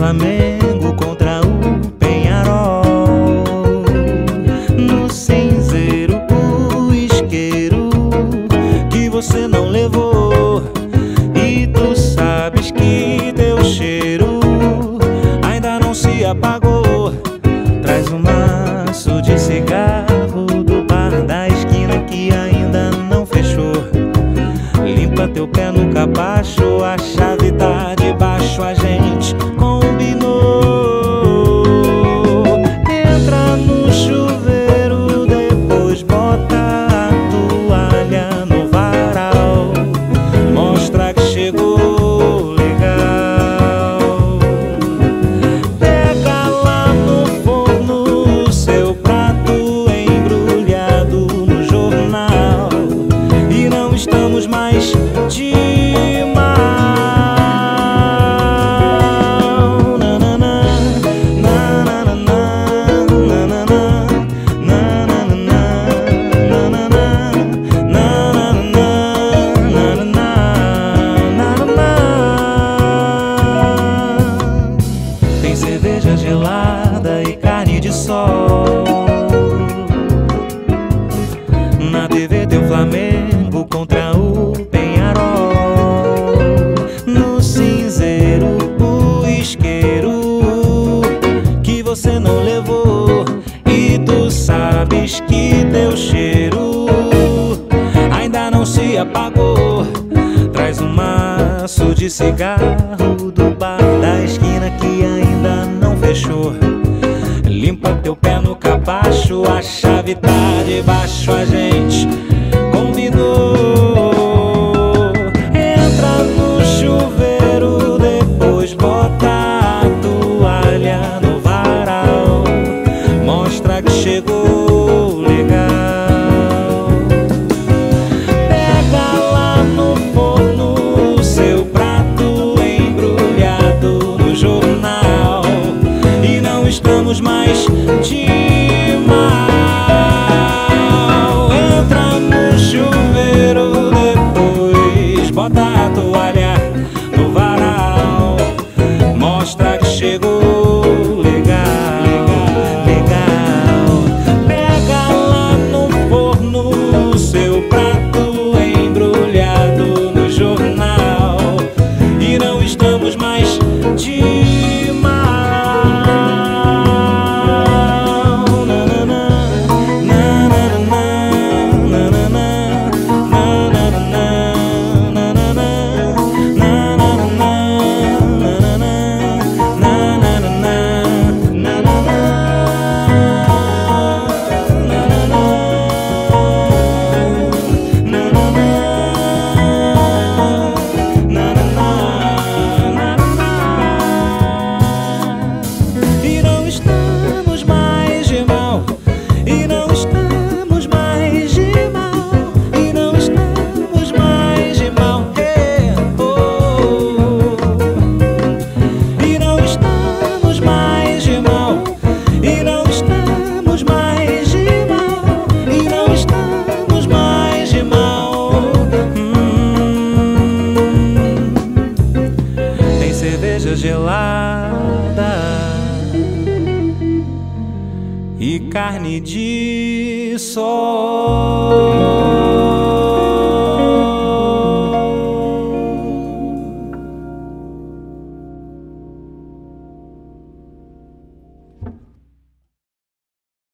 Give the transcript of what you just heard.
Flamengo contra o Penharol. No cinzeiro o isqueiro que você não levou, e tu sabes que teu cheiro ainda não se apagou. Traz um maço de cigarro do bar da esquina que ainda não fechou. Limpa teu pé no capacho, a chave tá debaixo, a gente combinou. Entra no chuveiro, depois bota a toalha no varal, mostra que chegou legal. Pega lá no forno o seu prato embrulhado no jornal, e não estamos mais de mal. Tem cerveja gelada e carne de sol. Na TV tem o Flamengo contra o Penharol. No cinzeiro o isqueiro que você não levou, e tu sabes que teu cheiro ainda não se apagou. Traz um maço de cigarro do bar da esquina que ainda não fechou. Limpa teu pé no capacho, a chave tá debaixo, a gente combinou. Entra no chuveiro, depois bota a toalha no varal, mostra que chegou legal. Pega lá no forno o seu prato embrulhado no jornal, e não estamos mais de mal. Entra no chuveiro, depois bota a toalha no varal, mostra que chegou legal, legal. Pega lá no forno o seu prato embrulhado no jornal, e não estamos mais de mal. Cerveja gelada e carne de sol.